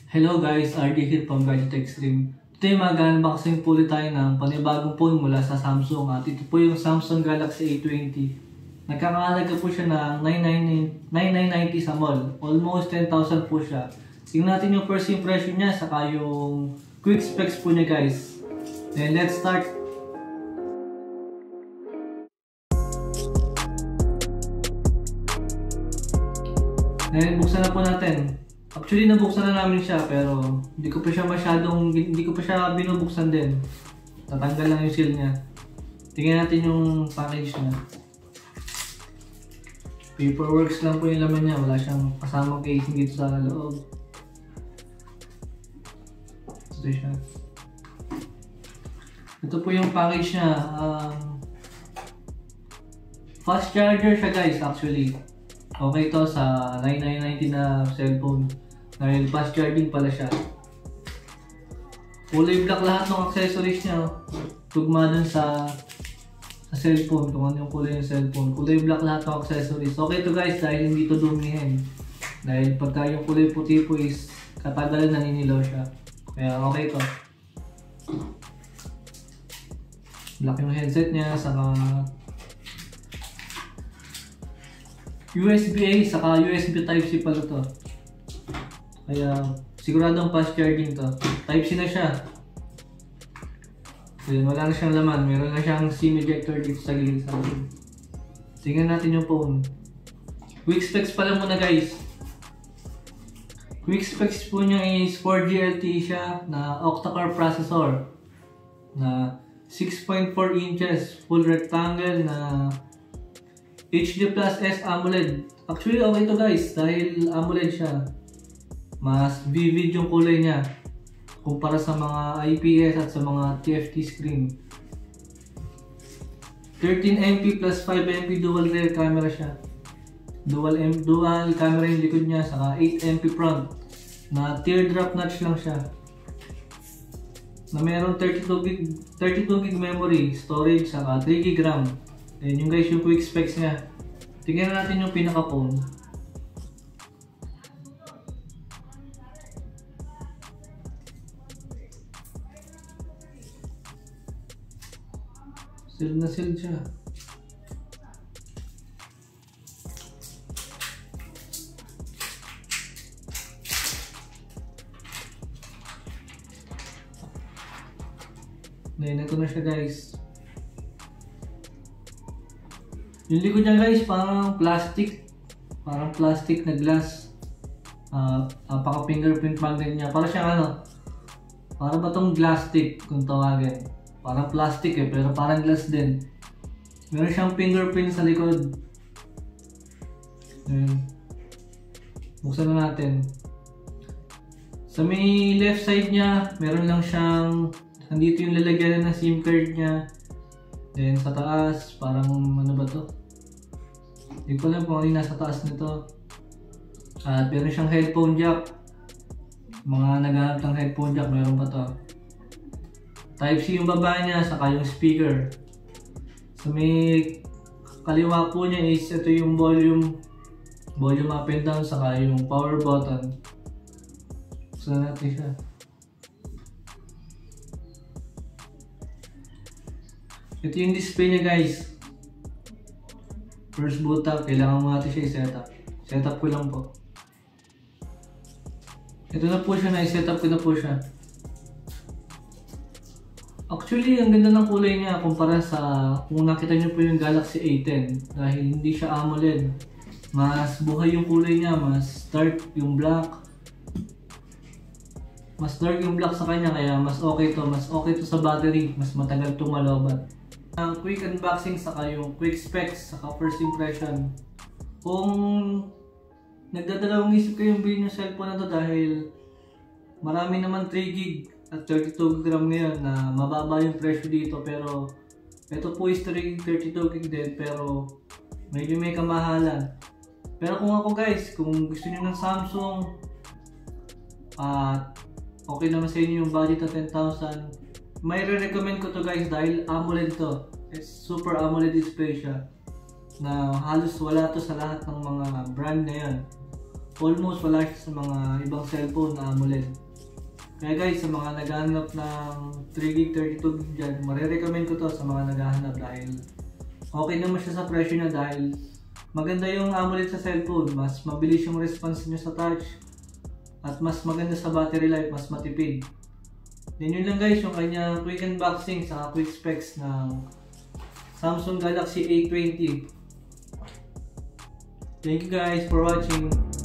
Hello guys, RD here from Gadget Extreme. Today mag-unboxing po ulit tayo ng panibagong phone mula sa Samsung at ito po yung Samsung Galaxy A20. Nagkakahalaga po siya ng 9,990 sa mall. Almost 10,000 po siya. Tingnan natin yung first impression niya saka yung quick specs po niya guys. Then let's start. Then buksan na po natin. Actually, nabuksan na namin siya pero hindi ko pa siya binubuksan din. Tatanggal lang yung seal niya. Tingnan natin yung package niya. Paperworks lang po yung laman niya. Wala siyang kasamang casing dito sa loob. Ito siya. Ito po yung package niya. Fast charger siya guys actually. Okay to sa 9,990 na cellphone dahil fast charging pala siya. Kulay black lahat ng accessories niya. Tugma dun sa cellphone, kung ano yung kulay ng cellphone. Kulay black lahat ng accessories. Okay to guys dahil hindi to dumihin. Dahil pagka yung kulay puti po is katagalan naninilaw siya. Kaya okay to. Black yung headset niya, saka USB-A saka USB Type-C pala to. Kaya siguradong fast charging to. Type-C na siya. So yun, wala na siyang laman. Meron na siyang SIM ejector dito sa gilid sa akin. Tingnan natin yung phone. Quick specs pala muna guys. Quick specs po niya is 4G LTE siya na octa-core processor na 6.4 inches full rectangle na HD Plus S AMOLED. Actually okay to guys dahil AMOLED siya. Mas vivid yung kulay niya kumpara sa mga IPS at sa mga TFT screen. 13MP plus 5MP dual rear camera siya. Dual camera yung likod niya, saka 8MP front na teardrop notch lang siya. Na meron 32GB memory storage saka 3GB RAM. Ayan yung guys yung quick specs niya. Tingnan natin yung pinaka phone. Sealed na sealed siya. Ayan, ito na siya guys. Yung likod niya guys, parang plastic na glass. Paka fingerprint magnet niya. Para siyang ano, para ba tong glass stick kung tawagin. Parang plastic pero parang glass din. Meron siyang fingerprint sa likod. Buksan na natin. Sa may left side niya, meron lang siyang, nandito yung lalagyan ng SIM card niya. Then sa taas, parang ano ba to? Hindi ko alam kung ano yung nasa taas nito. At meron siyang headphone jack. Mga naghahanap ng headphone jack, meron pa to. Type-C yung baba niya, saka yung speaker. Sa may kaliwa po niya is ito yung volume up and down, saka yung power button. So natin siya. Ito yung display niya guys. First boot up, kailangan mo natin siya i-setup. Setup ko lang po. Ito na po siya, na-setup ko na po siya. Actually, ang ganda ng kulay niya kumpara sa kung nakita niyo po yung Galaxy A10 dahil hindi siya AMOLED. Mas buhay yung kulay niya, mas dark yung black. Mas dark yung black sa kanya kaya mas okay to. Mas okay to sa battery, mas matagal to malobat. Ang quick unboxing saka yung quick specs saka first impression. Kung nagdadalawang isip kayo yung bilhin yung cellphone na to dahil marami naman 3GB at 32GB RAM ngayon na mababa yung presyo dito, pero ito po is 32GB din pero medyo may kamahalan. Pero kung ako guys, kung gusto niyo ng Samsung at okay naman sa inyo yung budget na 10,000, may re-recommend ko to guys dahil AMOLED to. It's super AMOLED display siya na halos wala to sa lahat ng mga brand na yan. almost wala siya sa mga ibang cellphone na AMOLED. Kaya guys, sa mga naghahanap ng 3GB, 32GB dyan, marirecommend ko to sa mga naghahanap dahil okay naman siya sa presyo niya dahil maganda yung AMOLED sa cellphone, mas mabilis yung response niya sa touch at mas maganda sa battery life, mas matipid. Then yun lang guys, yung kanya quick unboxing sa quick specs ng Samsung Galaxy A20. Thank you guys for watching.